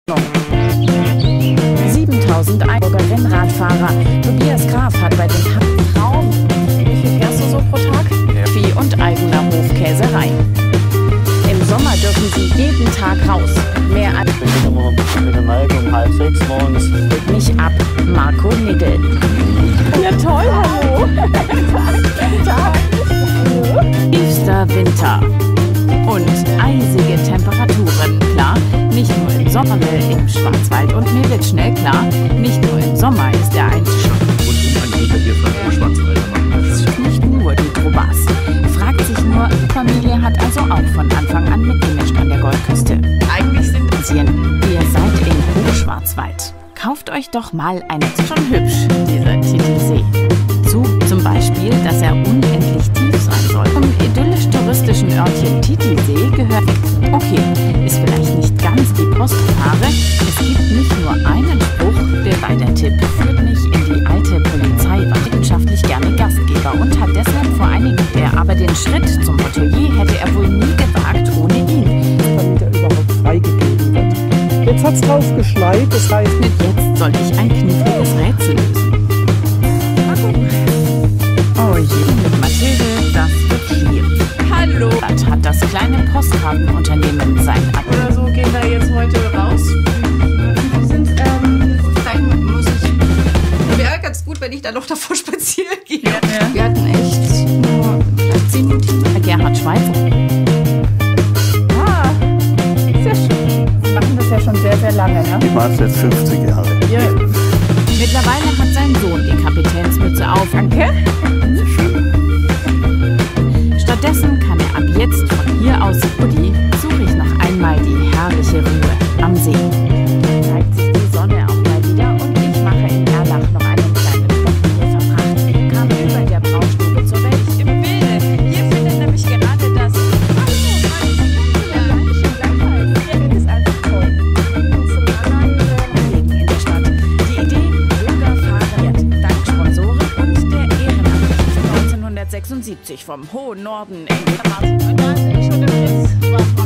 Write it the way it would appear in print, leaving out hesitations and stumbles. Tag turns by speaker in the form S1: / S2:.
S1: 7.000 Einburger Rennradfahrer. Tobias Graf hat bei dem Traum. Wie viel fährst du so pro Tag? Vieh- und eigener Hofkäserei. Im Sommer dürfen sie jeden Tag raus. Mehr als
S2: Ich bin immer mit der Melke um 5:30 morgens.
S1: nicht ab. Marco Nigel.
S3: Ja toll, hallo.
S1: Tiefster Winter. Und eisige Temperaturen, klar, nicht nur im Sommer im Schwarzwald und Militschnell, klar, nicht nur im Sommer ist der Einschlag.
S4: Rund um 1 Meter hier von Schwarzwälder machen.
S1: Nicht nur die Trobas. Fragt sich nur, die Familie hat also auch von Anfang an mitgemischt an der Goldküste. Eigentlich sind ihr seid im Hochschwarzwald. Kauft euch doch mal einen. Schon hübsch, dieser Titisee. Zum Beispiel, dass er unendlich tief sein soll. Zum idyllisch-touristischen Örtchen Titisee gehört. Okay, ist vielleicht nicht ganz die Postfahre. Es gibt nicht nur einen Spruch, der Tipp führt mich in die alte Polizei, war wissenschaftlich gerne Gastgeber und hat deshalb vor einigen Jahren, aber den Schritt zum Hotelier hätte er wohl nie gewagt ohne ihn.
S3: Damit er überhaupt freigegeben wird. Jetzt hat's drauf geschneit, das heißt,
S1: Jetzt soll ich ein kniffliges Rätsel lösen. Oh je, mit Mathilde, das wird schwierig.
S5: Hallo.
S1: Das hat das kleine Postkartenunternehmen sein
S5: Oder so gehen wir jetzt heute raus. Wir sind, vielleicht muss ich. Wäre ganz gut, wenn ich dann noch davor spazieren gehe.
S1: Ja.
S5: Wir hatten echt nur vielleicht 10 Minuten.
S1: Gerhard Schweizer.
S3: ah, sehr schön. Sie machen das ja schon sehr, sehr lange, ne?
S2: Ich mache es jetzt 50 Jahre.
S3: Ja.
S1: Mittlerweile hat sein Sohn die Kapitänsmütze auf.
S3: Danke.
S1: Stattdessen kann er ab jetzt von hier aus, Udi, suche ich noch einmal die herrliche Ruhe am See. Zeigt sich die Sonne auch mal wieder und ich mache in Erlach noch einen kleinen Stopp hier verbracht. Kam über der Braustube zur Welt im Bilde. Hier findet nämlich gerade das... Leben in der Stadt. Die Idee, Bürgerfahrrad, dank Sponsoren und der Ehrenamtlichen 1976 vom hohen Norden in